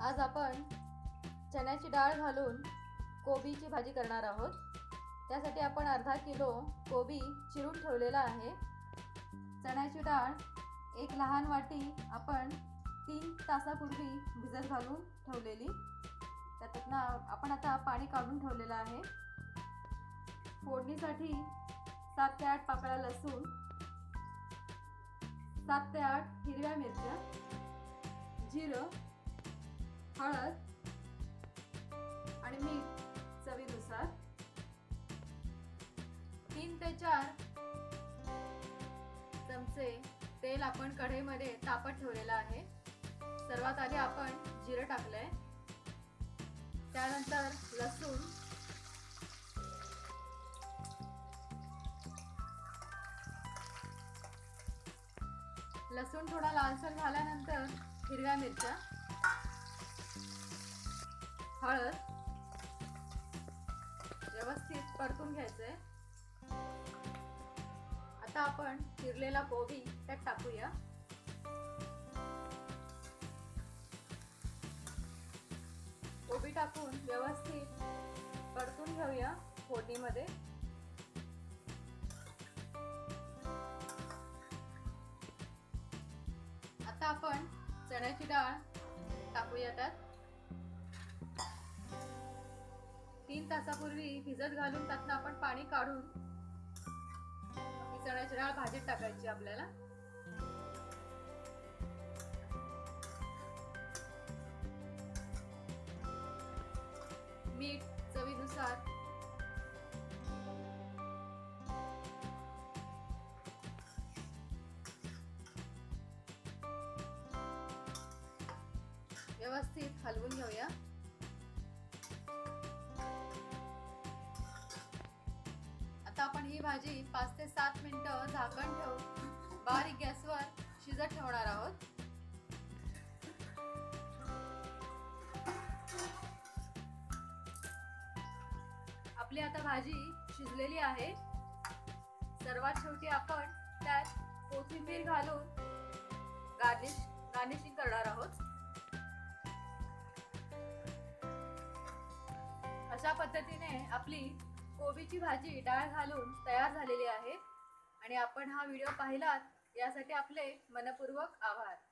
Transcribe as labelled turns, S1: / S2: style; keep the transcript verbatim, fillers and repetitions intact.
S1: आज आपण चण्याची डाळ घालून कोबीची भाजी करणार आहोत। त्यासाठी आपण अर्धा किलो कोबी चिरून ठेवलेला आहे। चण्याची डाळ एक लहान वाटी आपण तीन तासापूर्वी भिजत घालून ठेवलेली, त्यातून आपण आता पाणी काढून ठेवलेलं आहे। फोडणीसाठी सात ते आठ पाकळ्या लसूण, सात ते आठ हिरव्या मिरच्या, जिरं, हळद आणि मीठ चवीनुसार, तीन ते चार चमचे तेल आपण कढईमध्ये तापत ठेवलेलं आहे। सर्वात आधी आपण जिरं टाकलंय, त्यानंतर लसूण, लसूण थोडा लालसर झाल्यानंतर हिरव्या मिरच्या, हळद व्यवस्थित परतून घ्यायचंय। आता आपण चिरलेला कोबी त्यात टाकूया। कोबी टाकून व्यवस्थित परतून घेऊया फोडणीमध्ये। आता आपण चण्याची डाळ टाकूया त्यात। तीन तासापूर्वी भिजत घालून त्यातून आपण पाणी काढून ही चण्याची डाळ भाजीत टाकायची आपल्याला। मीठ चवीनुसार, व्यवस्थित हलवून घेऊया। आता आपण ही भाजी पाच ते सात मिनिटं झाकण ठेवून बारीक गॅसवर शिजत ठेवणार आहोत। आपली आता भाजी शिजलेली आहे। सर्वात शेवटी आपण त्यात कोथिंबीर घालून गार्निश गार्निशिंग करणार आहोत। अशा पद्धतीने आपली कोबीची भाजी डाळ घालून तयार झालेली आहे आणि आपण हा व्हिडिओ पाहिलात यासाठी आपले मनपूर्वक आभार।